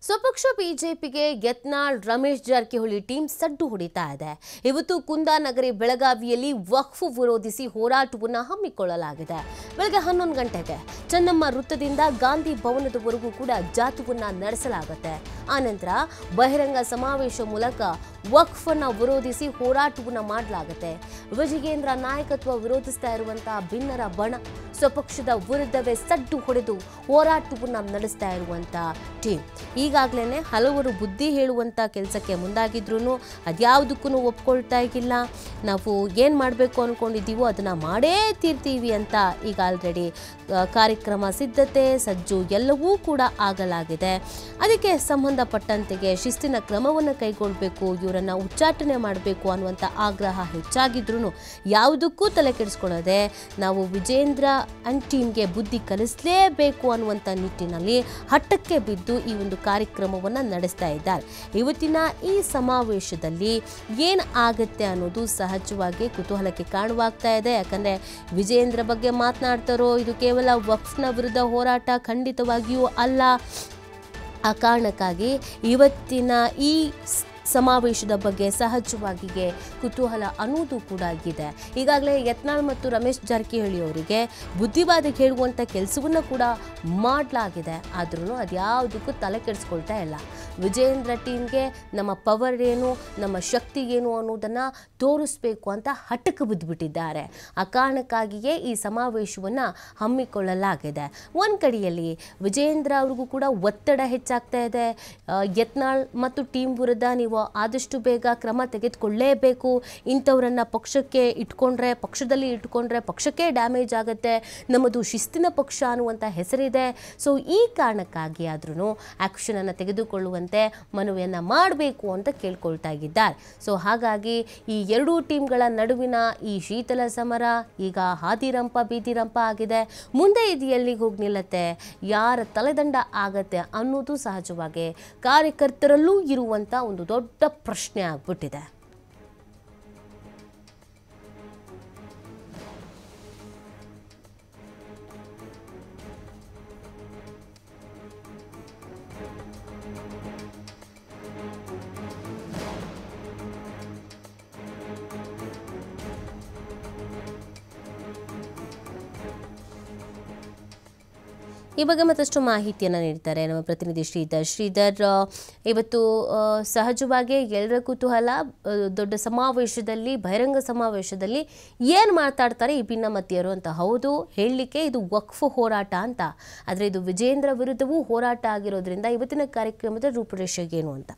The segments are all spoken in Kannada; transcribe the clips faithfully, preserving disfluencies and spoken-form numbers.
ಸ್ವಪಕ್ಷ ಬಿಜೆಪಿಗೆ ಯತ್ನಾಳ್ ರಮೇಶ್ ಜಾರಕಿಹೊಳಿ ಟೀಮ್ ಸಡ್ಡು ಹೊಡಿತಾ ಇದೆ. ಇವತ್ತು ಕುಂದಾನಗರಿ ಬೆಳಗಾವಿಯಲ್ಲಿ ವಕ್ಫ್ ವಿರೋಧಿಸಿ ಹೋರಾಟವನ್ನು ಹಮ್ಮಿಕೊಳ್ಳಲಾಗಿದೆ. ಬೆಳಗ್ಗೆ ಹನ್ನೊಂದು ಗಂಟೆಗೆ ಚೆನ್ನಮ್ಮ ವೃತ್ತದಿಂದ ಗಾಂಧಿ ಭವನದವರೆಗೂ ಕೂಡ ಜಾಥಾವನ್ನು ನಡೆಸಲಾಗುತ್ತೆ. ಆನಂತರ ಬಹಿರಂಗ ಸಮಾವೇಶ ಮೂಲಕ ವಕ್ಫ್ ಅನ್ನು ವಿರೋಧಿಸಿ ಹೋರಾಟವನ್ನು ಮಾಡಲಾಗುತ್ತೆ. ವಿಜಯೇಂದ್ರ ನಾಯಕತ್ವ ವಿರೋಧಿಸ್ತಾ ಇರುವಂತಹ ಭಿನ್ನರ ಬಣ ಸ್ವಪಕ್ಷದ ವಿರುದ್ಧವೇ ಸಡ್ಡು ಹೊಡೆದು ಹೋರಾಟವನ್ನು ನಡೆಸ್ತಾ ಇರುವಂತಹ ಟೀಮ್ ಈಗಾಗಲೇ ಹಲವರು ಬುದ್ಧಿ ಹೇಳುವಂಥ ಕೆಲಸಕ್ಕೆ ಮುಂದಾಗಿದ್ರು ಅದ್ಯಾವುದಕ್ಕೂ ಒಪ್ಕೊಳ್ತಾ ಇಲ್ಲ. ನಾವು ಏನು ಮಾಡಬೇಕು ಅಂದ್ಕೊಂಡಿದ್ದೀವೋ ಅದನ್ನು ಮಾಡೇ ತೀರ್ತೀವಿ ಅಂತ ಈಗ ಆಲ್ರೆಡಿ ಕಾರ್ಯಕ್ರಮ ಸಿದ್ಧತೆ ಸಜ್ಜು ಎಲ್ಲವೂ ಕೂಡ ಆಗಲಾಗಿದೆ. ಅದಕ್ಕೆ ಸಂಬಂಧಪಟ್ಟಂತೆಗೆ ಶಿಸ್ತಿನ ಕ್ರಮವನ್ನು ಕೈಗೊಳ್ಳಬೇಕು, ಇವರನ್ನು ಉಚ್ಚಾಟನೆ ಮಾಡಬೇಕು ಅನ್ನುವಂಥ ಆಗ್ರಹ ಹೆಚ್ಚಾಗಿದ್ರೂ ಯಾವುದಕ್ಕೂ ತಲೆ ಕೆಡಿಸ್ಕೊಳ್ಳದೆ ನಾವು ವಿಜೇಂದ್ರ ಅಂಡ್ ಟೀಮ್ಗೆ ಬುದ್ಧಿ ಕಲಿಸಲೇಬೇಕು ಅನ್ನುವಂಥ ನಿಟ್ಟಿನಲ್ಲಿ ಹಠಕ್ಕೆ ಬಿದ್ದು ಈ ಒಂದು ಕಾರ್ಯಕ್ರಮವನ್ನು ನಡೆಸ್ತಾ ಇದ್ದಾರೆ. ಇವತ್ತಿನ ಈ ಸಮಾವೇಶದಲ್ಲಿ ಏನು ಆಗುತ್ತೆ ಅನ್ನೋದು ಸಹಜವಾಗಿ ಕುತೂಹಲಕ್ಕೆ ಕಾರಣವಾಗ್ತಾ ಇದೆ. ಯಾಕಂದರೆ ವಿಜೇಂದ್ರ ಬಗ್ಗೆ ಮಾತನಾಡ್ತಾರೋ ಇದು ಕೇವಲ ವಕ್ಫ್ನ ವಿರುದ್ಧ ಹೋರಾಟ ಖಂಡಿತವಾಗಿಯೂ ಅಲ್ಲ. ಆ ಕಾರಣಕ್ಕಾಗಿ ಇವತ್ತಿನ ಈ ಸಮಾವೇಶದ ಬಗ್ಗೆ ಸಹಜವಾಗಿಯೇ ಕುತೂಹಲ ಅನ್ನೋದು ಕೂಡ ಇದೆ. ಈಗಾಗಲೇ ಯತ್ನಾಳ್ ಮತ್ತು ರಮೇಶ್ ಜಾರಕಿಹೊಳಿ ಅವರಿಗೆ ಬುದ್ಧಿವಾದ ಹೇಳುವಂಥ ಕೆಲಸವನ್ನು ಕೂಡ ಮಾಡಲಾಗಿದೆ. ಆದ್ರೂ ಅದ್ಯಾವುದಕ್ಕೂ ತಲೆ ಕೆಡಿಸ್ಕೊಳ್ತಾ ಇಲ್ಲ. ವಿಜೇಂದ್ರ ಟೀಮ್ಗೆ ನಮ್ಮ ಪವರ್ ಏನು, ನಮ್ಮ ಶಕ್ತಿ ಏನು ಅನ್ನೋದನ್ನು ತೋರಿಸ್ಬೇಕು ಅಂತ ಹಠಕ್ಕೆ ಬಿದ್ದುಬಿಟ್ಟಿದ್ದಾರೆ. ಆ ಕಾರಣಕ್ಕಾಗಿಯೇ ಈ ಸಮಾವೇಶವನ್ನು ಹಮ್ಮಿಕೊಳ್ಳಲಾಗಿದೆ. ಒಂದು ಕಡೆಯಲ್ಲಿ ವಿಜೇಂದ್ರ ಅವ್ರಿಗೂ ಕೂಡ ಒತ್ತಡ ಹೆಚ್ಚಾಗ್ತಾ ಇದೆ. ಯತ್ನಾಳ್ ಮತ್ತು ಟೀಮ್ ವಿರುದ್ಧ ನೀವು ಆದಷ್ಟು ಬೇಗ ಕ್ರಮ ತೆಗೆದುಕೊಳ್ಳಲೇಬೇಕು, ಇಂಥವರನ್ನ ಪಕ್ಷಕ್ಕೆ ಇಟ್ಕೊಂಡ್ರೆ ಪಕ್ಷದಲ್ಲಿ ಇಟ್ಕೊಂಡ್ರೆ ಪಕ್ಷಕ್ಕೆ ಡ್ಯಾಮೇಜ್ ಆಗುತ್ತೆ, ನಮ್ಮದು ಶಿಸ್ತಿನ ಪಕ್ಷ ಅನ್ನುವಂಥ ಹೆಸರಿದೆ. ಸೊ ಈ ಕಾರಣಕ್ಕಾಗಿ ಆದ್ರೂ ಆ್ಯಕ್ಷನನ್ನು ತೆಗೆದುಕೊಳ್ಳುವಂತೆ ಮನವಿಯನ್ನು ಮಾಡಬೇಕು ಅಂತ ಕೇಳ್ಕೊಳ್ತಾ ಇದ್ದಾರೆ. ಸೊ ಹಾಗಾಗಿ ಈ ಎರಡೂ ಟೀಮ್ಗಳ ನಡುವಿನ ಈ ಶೀತಲ ಸಮರ ಈಗ ಹಾದಿರಂಪ ಬೀದಿರಂಪ ಆಗಿದೆ. ಮುಂದೆ ಇದು ಎಲ್ಲಿಗೆ ಹೋಗಿ ನಿಲ್ಲತ್ತೆ, ಯಾರ ತಲೆದಂಡ ಆಗತ್ತೆ ಅನ್ನೋದು ಸಹಜವಾಗಿ ಕಾರ್ಯಕರ್ತರಲ್ಲೂ ಇರುವಂಥ ಒಂದು ದೊಡ್ಡ ಪ್ರಶ್ನೆ ಆಗ್ಬಿಟ್ಟಿದೆ. ಈ ಬಗ್ಗೆ ಮತ್ತಷ್ಟು ಮಾಹಿತಿಯನ್ನು ನೀಡ್ತಾರೆ ನಮ್ಮ ಪ್ರತಿನಿಧಿ ಶ್ರೀಧರ್. ಶ್ರೀಧರ್, ಇವತ್ತು ಸಹಜವಾಗಿ ಎಲ್ಲರ ಕುತೂಹಲ ದೊಡ್ಡ ಸಮಾವೇಶದಲ್ಲಿ ಬಹಿರಂಗ ಸಮಾವೇಶದಲ್ಲಿ ಏನು ಮಾತಾಡ್ತಾರೆ ಈ ಭಿನ್ನಮತೀಯರು ಅಂತ. ಹೌದು, ಹೇಳಲಿಕ್ಕೆ ಇದು ವಕ್ಫ್ ಹೋರಾಟ ಅಂತ, ಆದರೆ ಇದು ವಿಜೇಂದ್ರ ವಿರುದ್ಧವೂ ಹೋರಾಟ ಆಗಿರೋದ್ರಿಂದ ಇವತ್ತಿನ ಕಾರ್ಯಕ್ರಮದ ರೂಪುರೇಷೆ ಏನು ಅಂತ.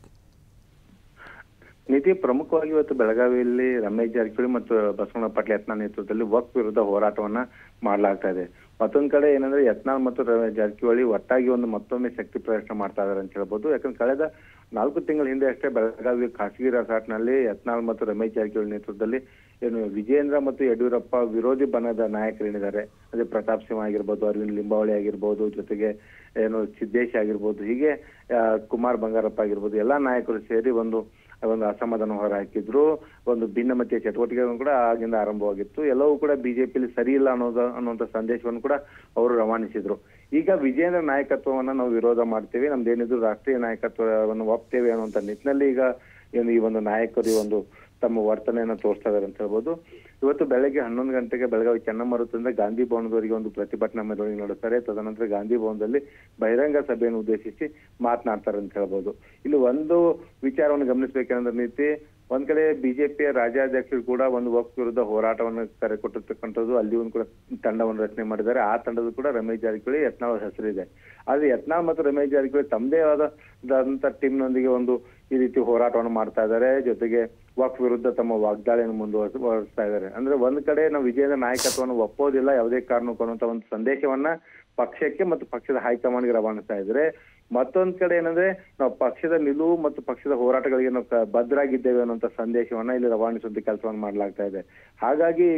ನೀತಿ ಪ್ರಮುಖವಾಗಿ ಇವತ್ತು ಬೆಳಗಾವಿಯಲ್ಲಿ ರಮೇಶ್ ಜಾರಕಿಹೊಳಿ ಮತ್ತು ಬಸವಣ್ಣ ಪಾಟೀಲ್ ಯತ್ನಾಳ್ ನೇತೃತ್ವದಲ್ಲಿ ವಕ್ಫ್ ವಿರುದ್ಧ ಹೋರಾಟವನ್ನ ಮಾಡಲಾಗ್ತಾ ಇದೆ. ಮತ್ತೊಂದ್ ಕಡೆ ಏನಂದ್ರೆ ಯತ್ನಾಳ್ ಮತ್ತು ರಮೇಶ್ ಜಾರಕಿಹೊಳಿ ಒಟ್ಟಾಗಿ ಒಂದು ಮತ್ತೊಮ್ಮೆ ಶಕ್ತಿ ಪ್ರದರ್ಶನ ಮಾಡ್ತಾ ಇದಾರೆ ಅಂತ ಹೇಳ್ಬೋದು. ಯಾಕಂದ್ರೆ ಕಳೆದ ನಾಲ್ಕು ತಿಂಗಳ ಹಿಂದೆ ಅಷ್ಟೇ ಬೆಳಗಾವಿ ಖಾಸಗಿ ರೆಸಾರ್ಟ್ನಲ್ಲಿ ಯತ್ನಾಳ್ ಮತ್ತು ರಮೇಶ್ ಜಾರಕಿಹೊಳಿ ನೇತೃತ್ವದಲ್ಲಿ ಏನು ವಿಜೇಂದ್ರ ಮತ್ತು ಯಡಿಯೂರಪ್ಪ ವಿರೋಧಿ ಬಣದ ನಾಯಕರೇನಿದ್ದಾರೆ, ಅದೇ ಪ್ರತಾಪ್ ಸಿಂಹ ಆಗಿರ್ಬೋದು, ಅರವಿಂದ್ ಲಿಂಬಾವಳಿ ಆಗಿರ್ಬೋದು, ಜೊತೆಗೆ ಏನು ಸಿದ್ದೇಶ್ ಆಗಿರ್ಬೋದು, ಹೀಗೆ ಕುಮಾರ್ ಬಂಗಾರಪ್ಪ ಆಗಿರ್ಬೋದು, ಎಲ್ಲಾ ನಾಯಕರು ಸೇರಿ ಒಂದು ಒಂದು ಅಸಮಾಧಾನ ಹೊರ ಹಾಕಿದ್ರು. ಒಂದು ಭಿನ್ನಮತೀಯ ಚಟುವಟಿಕೆಗಳನ್ನು ಕೂಡ ಆಗಿಂದ ಆರಂಭವಾಗಿತ್ತು. ಎಲ್ಲವೂ ಕೂಡ ಬಿಜೆಪಿಯಲ್ಲಿ ಸರಿ ಇಲ್ಲ ಅನ್ನೋದು ಅನ್ನುವಂಥ ಸಂದೇಶವನ್ನು ಕೂಡ ಅವರು ರವಾನಿಸಿದ್ರು. ಈಗ ವಿಜೇಂದ್ರ ನಾಯಕತ್ವವನ್ನ ನಾವು ವಿರೋಧ ಮಾಡ್ತೇವೆ, ನಮ್ದೇನಿದ್ರು ರಾಷ್ಟ್ರೀಯ ನಾಯಕತ್ವವನ್ನು ಒಪ್ತೇವೆ ಅನ್ನುವಂಥ ನಿಟ್ಟಿನಲ್ಲಿ ಈಗ ಏನು ಈ ಒಂದು ನಾಯಕರು ಈ ಒಂದು ತಮ್ಮ ವರ್ತನೆಯನ್ನು ತೋರಿಸ್ತಾ ಇದಾರೆ ಅಂತ ಹೇಳ್ಬೋದು. ಇವತ್ತು ಬೆಳಗ್ಗೆ ಹನ್ನೊಂದು ಗಂಟೆಗೆ ಬೆಳಗಾವಿ ಚೆನ್ನಮ್ಮ ವೃತ್ತದಿಂದ ಗಾಂಧಿ ಭವನದವರಿಗೆ ಒಂದು ಪ್ರತಿಭಟನಾ ಮೆರವಣಿಗೆ ನಡೆಸ್ತಾರೆ. ತದನಂತರ ಗಾಂಧಿ ಭವನದಲ್ಲಿ ಬಹಿರಂಗ ಸಭೆಯನ್ನು ಉದ್ದೇಶಿಸಿ ಮಾತನಾಡ್ತಾರೆ ಅಂತ ಹೇಳ್ಬೋದು. ಇಲ್ಲಿ ಒಂದು ವಿಚಾರವನ್ನು ಗಮನಿಸಬೇಕಂದ್ರೆ ನೀತಿ, ಒಂದ್ ಕಡೆ ಬಿಜೆಪಿಯ ರಾಜ್ಯಾಧ್ಯಕ್ಷರು ಕೂಡ ಒಂದು ವಕ್ಫ್ ವಿರುದ್ಧ ಹೋರಾಟವನ್ನು ಕರೆ ಕೊಟ್ಟಿರ್ತಕ್ಕಂಥದ್ದು, ಅಲ್ಲಿ ಒಂದು ಕೂಡ ತಂಡವನ್ನು ರಚನೆ ಮಾಡಿದ್ದಾರೆ. ಆ ತಂಡದ ಕೂಡ ರಮೇಶ್ ಜಾರಕಿಹೊಳಿ ಯತ್ನಾಳ್ ಹೆಸರಿದೆ. ಆದ್ರೆ ಯತ್ನಾಳ್ ಮತ್ತು ರಮೇಶ್ ಜಾರಕಿಹೊಳಿ ತಮ್ಮದೇ ಆದಂತ ಟೀಮ್ ನೊಂದಿಗೆ ಒಂದು ಈ ರೀತಿ ಹೋರಾಟವನ್ನು ಮಾಡ್ತಾ ಇದ್ದಾರೆ. ಜೊತೆಗೆ ವಕ್ಫ್ ವಿರುದ್ಧ ತಮ್ಮ ವಾಗ್ದಾಳಿಯನ್ನು ಮುಂದುವರಿಸ್ತಾ ಇದ್ದಾರೆ. ಅಂದ್ರೆ ಒಂದ್ ಕಡೆ ನಾವು ವಿಜಯದ ನಾಯಕತ್ವವನ್ನು ಒಪ್ಪೋದಿಲ್ಲ ಯಾವುದೇ ಕಾರಣಕ್ಕೂ ಅನ್ನುವಂತ ಒಂದು ಸಂದೇಶವನ್ನ ಪಕ್ಷಕ್ಕೆ ಮತ್ತು ಪಕ್ಷದ ಹೈಕಮಾಂಡ್ಗೆ ರವಾನಿಸ್ತಾ ಇದ್ರೆ, ಮತ್ತೊಂದ್ ಕಡೆ ಏನಂದ್ರೆ ನಾವು ಪಕ್ಷದ ನಿಲುವು ಮತ್ತು ಪಕ್ಷದ ಹೋರಾಟಗಳಿಗೆ ನಾವು ಬದ್ಧರಾಗಿದ್ದೇವೆ ಅನ್ನುವಂತ ಸಂದೇಶವನ್ನ ಇಲ್ಲಿ ರವಾನಿಸುವಂತ ಕೆಲಸವನ್ನ ಮಾಡ್ಲಾಗ್ತಾ ಇದೆ. ಹಾಗಾಗಿ ಈಗ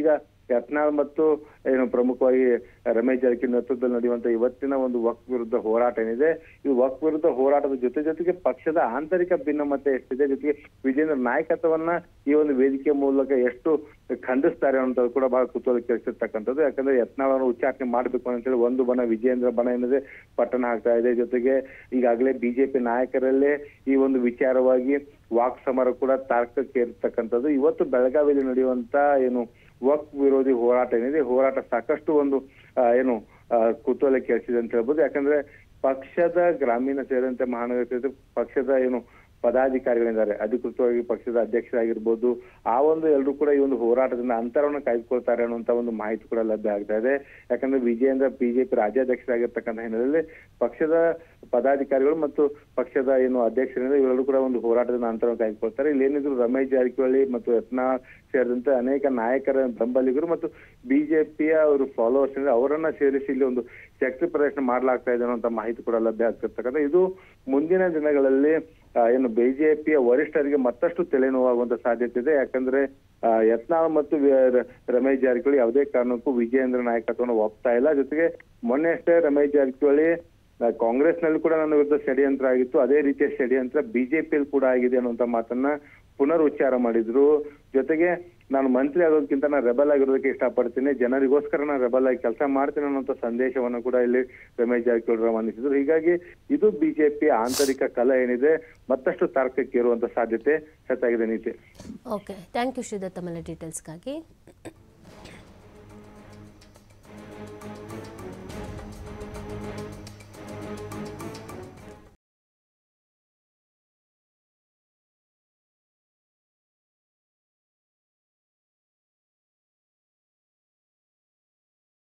ಯತ್ನಾಳ್ ಮತ್ತು ಏನು ಪ್ರಮುಖವಾಗಿ ರಮೇಶ್ ಜಾರಕಿಹೊಳಿ ನೇತೃತ್ವದಲ್ಲಿ ನಡೆಯುವಂತ ಇವತ್ತಿನ ಒಂದು ವಕ್ಫ್ ವಿರುದ್ಧ ಹೋರಾಟ ಏನಿದೆ, ಈ ವಕ್ಫ್ ವಿರುದ್ಧ ಹೋರಾಟದ ಜೊತೆ ಜೊತೆಗೆ ಪಕ್ಷದ ಆಂತರಿಕ ಭಿನ್ನಮತ ಎಷ್ಟಿದೆ, ಜೊತೆಗೆ ವಿಜೇಂದ್ರ ನಾಯಕತ್ವವನ್ನ ಈ ಒಂದು ವೇದಿಕೆ ಮೂಲಕ ಎಷ್ಟು ಖಂಡಿಸ್ತಾರೆ ಅನ್ನೋದು ಕೂಡ ಬಹಳ ಕುತೂಹಲ ಕೆಳಿಸಿರ್ತಕ್ಕಂಥದ್ದು. ಯಾಕಂದ್ರೆ ಯತ್ನಾಳ್ ಅವರನ್ನು ಉಚ್ಚಾಟನೆ ಮಾಡಬೇಕು ಅಂತೇಳಿ ಒಂದು ಬಣ ವಿಜೇಂದ್ರ ಬಣ ಏನಿದೆ ಪಟ್ಟಣ ಹಾಕ್ತಾ ಇದೆ. ಜೊತೆಗೆ ಈಗಾಗಲೇ ಬಿಜೆಪಿ ನಾಯಕರಲ್ಲೇ ಈ ಒಂದು ವಿಚಾರವಾಗಿ ವಾಕ್ ಸಮರ ಕೂಡ ತಾರ್ಕಕ್ಕೆ ಇರ್ತಕ್ಕಂಥದ್ದು. ಇವತ್ತು ಬೆಳಗಾವಿಯಲ್ಲಿ ನಡೆಯುವಂತ ಏನು ವಕ್ಫ್ ವಿರೋಧಿ ಹೋರಾಟ ಏನಿದೆ, ಹೋರಾಟ ಸಾಕಷ್ಟು ಒಂದು ಏನು ಕುತೂಹಲ ಕೆಳಿಸಿದೆ ಅಂತ ಹೇಳ್ಬೋದು. ಯಾಕಂದ್ರೆ ಪಕ್ಷದ ಗ್ರಾಮೀಣ ಸೇರಿದಂತೆ ಮಹಾನಗರ ಸೇರಿದಂತೆ ಪಕ್ಷದ ಏನು ಪದಾಧಿಕಾರಿಗಳಿದ್ದಾರೆ, ಅಧಿಕೃತವಾಗಿ ಪಕ್ಷದ ಅಧ್ಯಕ್ಷರಾಗಿರ್ಬೋದು, ಆ ಒಂದು ಎಲ್ಲರೂ ಕೂಡ ಈ ಒಂದು ಹೋರಾಟದಿಂದ ಅಂತರವನ್ನು ಕಾಯ್ದುಕೊಳ್ತಾರೆ ಅನ್ನುವಂತ ಒಂದು ಮಾಹಿತಿ ಕೂಡ ಲಭ್ಯ ಆಗ್ತಾ ಇದೆ. ಯಾಕಂದ್ರೆ ವಿಜಯೇಂದ್ರ ಬಿಜೆಪಿ ರಾಜ್ಯಾಧ್ಯಕ್ಷರಾಗಿರ್ತಕ್ಕಂಥ ಹಿನ್ನೆಲೆಯಲ್ಲಿ ಪಕ್ಷದ ಪದಾಧಿಕಾರಿಗಳು ಮತ್ತು ಪಕ್ಷದ ಏನು ಅಧ್ಯಕ್ಷರಿಂದ ಇವೆಲ್ಲರೂ ಕೂಡ ಒಂದು ಹೋರಾಟದಿಂದ ಅಂತರವನ್ನು ಕಾಯ್ದುಕೊಳ್ತಾರೆ. ಇಲ್ಲಿ ಏನಿದ್ರು ರಮೇಶ್ ಜಾರಕಿಹೊಳಿ ಮತ್ತು ಯತ್ನಾಳ್ ಸೇರಿದಂತೆ ಅನೇಕ ನಾಯಕರ ಬೆಂಬಲಿಗರು ಮತ್ತು ಬಿಜೆಪಿಯ ಅವರು ಫಾಲೋವರ್ಸ್ ಅವರನ್ನ ಸೇರಿಸಿ ಇಲ್ಲಿ ಒಂದು ಶಕ್ತಿ ಪ್ರದರ್ಶನ ಮಾಡಲಾಗ್ತಾ ಇದೆ ಅನ್ನುವಂತ ಮಾಹಿತಿ ಕೂಡ ಲಭ್ಯ ಆಗ್ತಿರ್ತಕ್ಕಂಥ. ಇದು ಮುಂದಿನ ದಿನಗಳಲ್ಲಿ ಏನು ಬಿಜೆಪಿಯ ವರಿಷ್ಠರಿಗೆ ಮತ್ತಷ್ಟು ತಲೆನೋವಾಗುವಂತ ಸಾಧ್ಯತೆ ಇದೆ. ಯಾಕಂದ್ರೆ ಯತ್ನಾಳ್ ಮತ್ತು ರಮೇಶ್ ಜಾರಕಿಹೊಳಿ ಯಾವುದೇ ಕಾರಣಕ್ಕೂ ವಿಜಯೇಂದ್ರ ನಾಯಕತ್ವವನ್ನು ಒಪ್ತಾ ಇಲ್ಲ. ಜೊತೆಗೆ ಮೊನ್ನೆ ಅಷ್ಟೇ ರಮೇಶ್ ಜಾರಕಿಹೊಳಿ ಕಾಂಗ್ರೆಸ್ ನಲ್ಲಿ ಕೂಡ ನನ್ನ ವಿರುದ್ಧ ಷಡ್ಯಂತ್ರ ಆಗಿತ್ತು, ಅದೇ ರೀತಿಯ ಷಡ್ಯಂತ್ರ ಬಿಜೆಪಿಯಲ್ಲಿ ಕೂಡ ಆಗಿದೆ ಅನ್ನುವಂತ ಮಾತನ್ನ ಪುನರ್ ಉಚ್ಚಾರ ಮಾಡಿದ್ರು. ಜೊತೆಗೆ ನಾನು ಮಂತ್ರಿ ಆಗೋದಕ್ಕಿಂತ ನಾನು ರೆಬಲ್ ಆಗಿರೋದಕ್ಕೆ ಇಷ್ಟಪಡ್ತೀನಿ, ಜನರಿಗೋಸ್ಕರ ನಾನು ರೆಬಲ್ ಆಗಿ ಕೆಲಸ ಮಾಡ್ತೀನಿ ಅನ್ನುವಂಥ ಸಂದೇಶವನ್ನು ಕೂಡ ಇಲ್ಲಿ ರಮೇಶ್ ಜಾರಕಿಹೊಳಿ ರವಾನಿಸಿದ್ರು. ಹೀಗಾಗಿ ಇದು ಬಿಜೆಪಿಯ ಆಂತರಿಕ ಕಲ ಏನಿದೆ ಮತ್ತಷ್ಟು ತಾರ್ಕಕ್ಕೆ ಇರುವಂತ ಸಾಧ್ಯತೆ ಹೆಚ್ಚಾಗಿದೆ. ನೀತಿ. ಓಕೆ, ಥ್ಯಾಂಕ್ ಯು ಶ್ರೀಧರ್ ತಮ್ಮ ಡೀಟೇಲ್ಸ್ಗಾಗಿ.